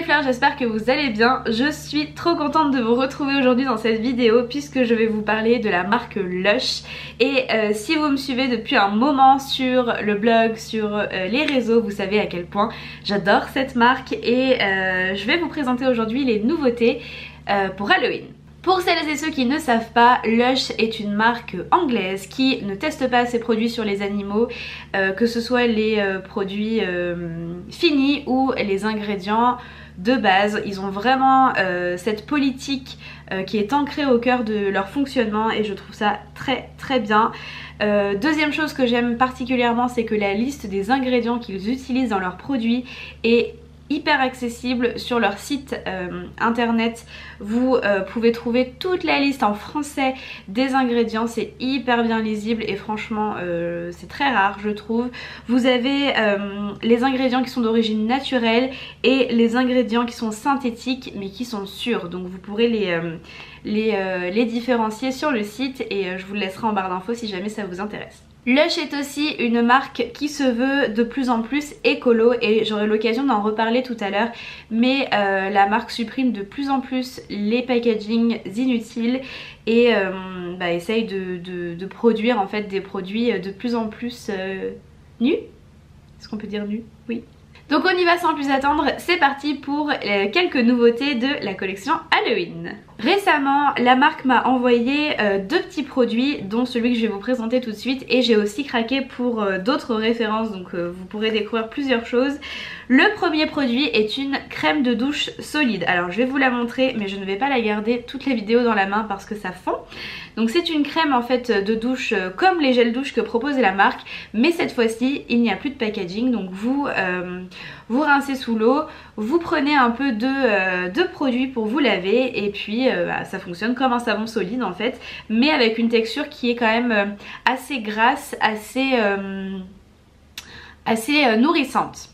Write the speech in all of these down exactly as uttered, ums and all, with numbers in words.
fleurs, j'espère que vous allez bien. Je suis trop contente de vous retrouver aujourd'hui dans cette vidéo puisque je vais vous parler de la marque Lush. Et euh, si vous me suivez depuis un moment sur le blog, sur euh, les réseaux, vous savez à quel point j'adore cette marque. Et euh, je vais vous présenter aujourd'hui les nouveautés euh, pour Halloween. Pour celles et ceux qui ne savent pas, Lush est une marque anglaise qui ne teste pas ses produits sur les animaux, euh, que ce soit les euh, produits euh, finis ou les ingrédients de base. Ils ont vraiment euh, cette politique euh, qui est ancrée au cœur de leur fonctionnement et je trouve ça très très bien. Euh, deuxième chose que j'aime particulièrement, c'est que la liste des ingrédients qu'ils utilisent dans leurs produits est hyper accessible. Sur leur site euh, internet. Vous euh, pouvez trouver toute la liste en français des ingrédients, c'est hyper bien lisible et franchement euh, c'est très rare je trouve. Vous avez euh, les ingrédients qui sont d'origine naturelle et les ingrédients qui sont synthétiques mais qui sont sûrs, donc vous pourrez les, euh, les, euh, les différencier sur le site et euh, je vous le laisserai en barre d'infos si jamais ça vous intéresse. Lush est aussi une marque qui se veut de plus en plus écolo et j'aurai l'occasion d'en reparler tout à l'heure, mais euh, la marque supprime de plus en plus les packagings inutiles et euh, bah, essaye de, de, de produire en fait des produits de plus en plus euh, nus. Est-ce qu'on peut dire nus? Oui. Donc on y va sans plus attendre, c'est parti pour euh, quelques nouveautés de la collection Halloween. Récemment, la marque m'a envoyé euh, deux petits produits, dont celui que je vais vous présenter tout de suite, et j'ai aussi craqué pour euh, d'autres références, donc euh, vous pourrez découvrir plusieurs choses. Le premier produit est une crème de douche solide. Alors je vais vous la montrer, mais je ne vais pas la garder toutes les vidéos dans la main parce que ça fond. Donc c'est une crème en fait de douche euh, comme les gels douche que propose la marque, mais cette fois-ci il n'y a plus de packaging, donc vous euh, vous rincez sous l'eau, vous prenez un peu de, euh, de produit pour vous laver et puis euh, bah, ça fonctionne comme un savon solide en fait, mais avec une texture qui est quand même euh, assez grasse, assez, euh, assez euh, nourrissante.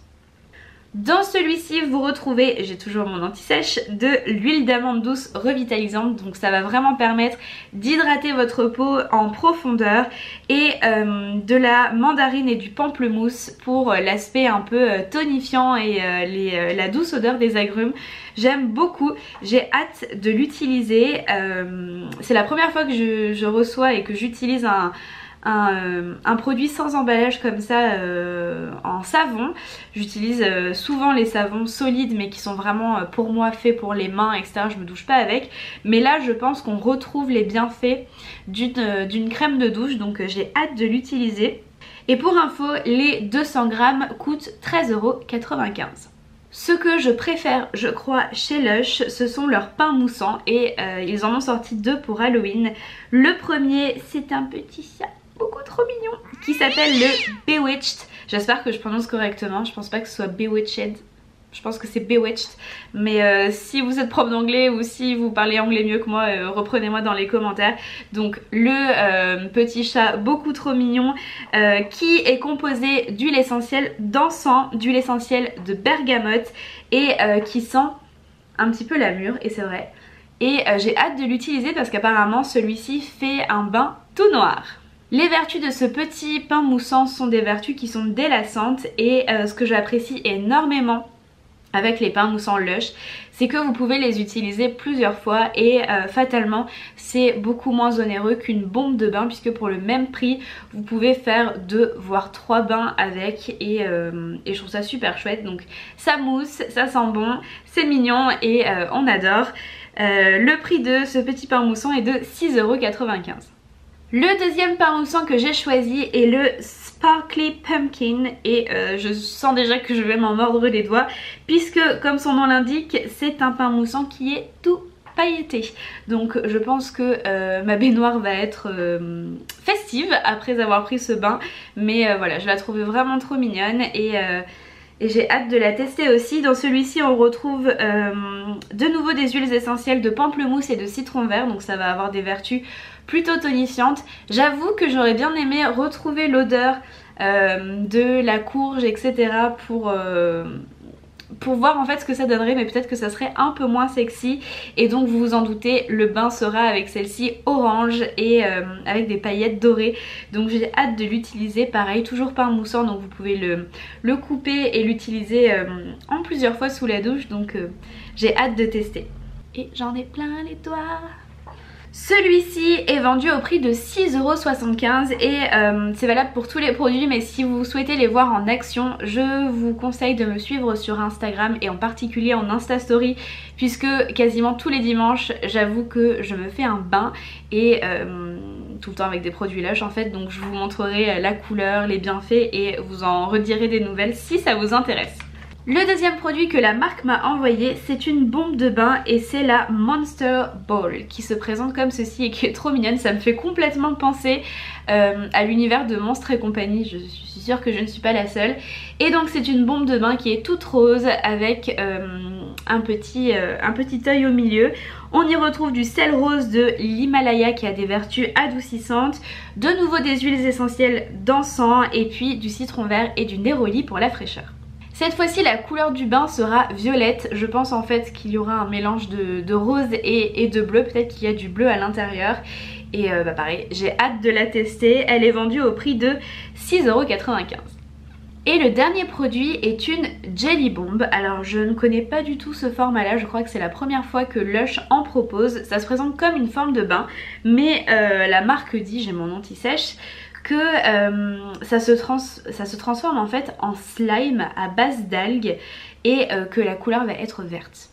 Dans celui-ci vous retrouvez, j'ai toujours mon anti-sèche, de l'huile d'amande douce revitalisante, donc ça va vraiment permettre d'hydrater votre peau en profondeur, et euh, de la mandarine et du pamplemousse pour euh, l'aspect un peu euh, tonifiant et euh, les, euh, la douce odeur des agrumes. J'aime beaucoup, j'ai hâte de l'utiliser, euh, c'est la première fois que je, je reçois et que j'utilise un Un, euh, un produit sans emballage comme ça euh, en savon. J'utilise euh, souvent les savons solides mais qui sont vraiment euh, pour moi faits pour les mains etc, je me douche pas avec, mais là je pense qu'on retrouve les bienfaits d'une euh, d'une crème de douche, donc euh, j'ai hâte de l'utiliser. Et pour info, les deux cents grammes coûtent treize euros quatre-vingt-quinze. Ce que je préfère, je crois, chez Lush, ce sont leurs pains moussants et euh, ils en ont sorti deux pour Halloween. Le premier, c'est un petit chat beaucoup trop mignon qui s'appelle le Bewitched. J'espère que je prononce correctement, je pense pas que ce soit Bewitched, je pense que c'est Bewitched, mais euh, si vous êtes prof d'anglais ou si vous parlez anglais mieux que moi, euh, reprenez-moi dans les commentaires. Donc le euh, petit chat beaucoup trop mignon euh, qui est composé d'huile essentielle d'encens, d'huile essentielle de bergamote et euh, qui sent un petit peu la mûre, et c'est vrai. Et euh, j'ai hâte de l'utiliser parce qu'apparemment celui-ci fait un bain tout noir. Les vertus de ce petit pain moussant sont des vertus qui sont délassantes et euh, ce que j'apprécie énormément avec les pains moussants Lush, c'est que vous pouvez les utiliser plusieurs fois et euh, fatalement c'est beaucoup moins onéreux qu'une bombe de bain, puisque pour le même prix vous pouvez faire deux voire trois bains avec et, euh, et je trouve ça super chouette. Donc ça mousse, ça sent bon, c'est mignon et euh, on adore. Euh, le prix de ce petit pain moussant est de six euros quatre-vingt-quinze. Le deuxième pain moussant que j'ai choisi est le Sparkly Pumpkin et euh, je sens déjà que je vais m'en mordre les doigts puisque comme son nom l'indique, c'est un pain moussant qui est tout pailleté. Donc je pense que euh, ma baignoire va être euh, festive après avoir pris ce bain, mais euh, voilà, je la trouve vraiment trop mignonne et... Euh, Et j'ai hâte de la tester aussi. Dans celui-ci on retrouve euh, de nouveau des huiles essentielles de pamplemousse et de citron vert, donc ça va avoir des vertus plutôt tonifiantes. J'avoue que j'aurais bien aimé retrouver l'odeur euh, de la courge etc pour, euh, pour voir en fait ce que ça donnerait, mais peut-être que ça serait un peu moins sexy. Et donc vous vous en doutez, le bain sera avec celle-ci orange et euh, avec des paillettes dorées. Donc j'ai hâte de l'utiliser, pareil, toujours pas moussant, donc vous pouvez le, le couper et l'utiliser euh, en plusieurs fois sous la douche. Donc euh, j'ai hâte de tester. Et j'en ai plein les doigts. Celui-ci est vendu au prix de six euros soixante-quinze et euh, c'est valable pour tous les produits, mais si vous souhaitez les voir en action, je vous conseille de me suivre sur Instagram et en particulier en Insta Story, puisque quasiment tous les dimanches j'avoue que je me fais un bain et euh, tout le temps avec des produits Lush en fait, donc je vous montrerai la couleur, les bienfaits et vous en redirez des nouvelles si ça vous intéresse. Le deuxième produit que la marque m'a envoyé, c'est une bombe de bain et c'est la Monster Ball qui se présente comme ceci et qui est trop mignonne. Ça me fait complètement penser euh, à l'univers de Monstres et compagnie, je suis sûre que je ne suis pas la seule. Et donc c'est une bombe de bain qui est toute rose avec euh, un, petit, euh, un petit œil au milieu. On y retrouve du sel rose de l'Himalaya qui a des vertus adoucissantes, de nouveau des huiles essentielles d'encens et puis du citron vert et du néroli pour la fraîcheur. Cette fois-ci la couleur du bain sera violette, je pense en fait qu'il y aura un mélange de, de rose et, et de bleu, peut-être qu'il y a du bleu à l'intérieur. Et euh, bah pareil, j'ai hâte de la tester, elle est vendue au prix de six euros quatre-vingt-quinze. Et le dernier produit est une Jelly Bomb. Alors je ne connais pas du tout ce format là, je crois que c'est la première fois que Lush en propose. Ça se présente comme une forme de bain, mais euh, la marque dit, j'ai mon anti-sèche, que euh, ça, se trans ça se transforme en fait en slime à base d'algues et euh, que la couleur va être verte.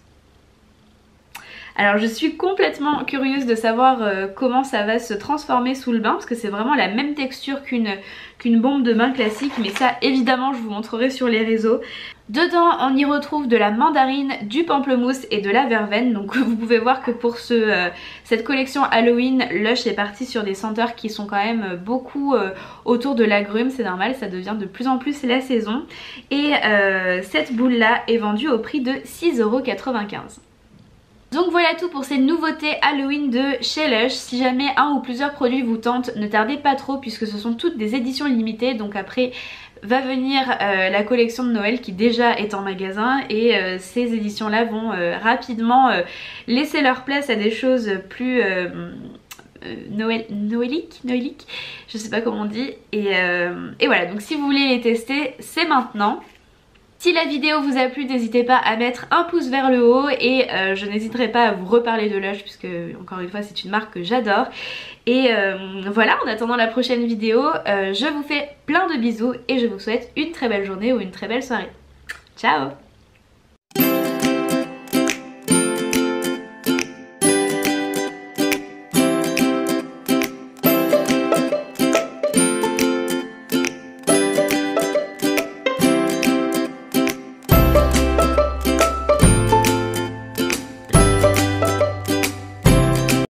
Alors je suis complètement curieuse de savoir euh, comment ça va se transformer sous le bain, parce que c'est vraiment la même texture qu'une qu'une bombe de bain classique, mais ça évidemment je vous montrerai sur les réseaux. Dedans on y retrouve de la mandarine, du pamplemousse et de la verveine, donc vous pouvez voir que pour ce, euh, cette collection Halloween, Lush est parti sur des senteurs qui sont quand même beaucoup euh, autour de l'agrumes, c'est normal, ça devient de plus en plus la saison. Et euh, cette boule là est vendue au prix de six euros quatre-vingt-quinze. Donc voilà tout pour ces nouveautés Halloween de chez Lush. Si jamais un ou plusieurs produits vous tentent, ne tardez pas trop puisque ce sont toutes des éditions limitées. Donc après va venir euh, la collection de Noël qui déjà est en magasin et euh, ces éditions là vont euh, rapidement euh, laisser leur place à des choses plus euh, euh, Noël, noëliques, noëliques, je sais pas comment on dit. Et, euh, et voilà, donc si vous voulez les tester, c'est maintenant. Si la vidéo vous a plu, n'hésitez pas à mettre un pouce vers le haut et euh, je n'hésiterai pas à vous reparler de Lush puisque encore une fois c'est une marque que j'adore. Et euh, voilà, en attendant la prochaine vidéo, euh, je vous fais plein de bisous et je vous souhaite une très belle journée ou une très belle soirée. Ciao!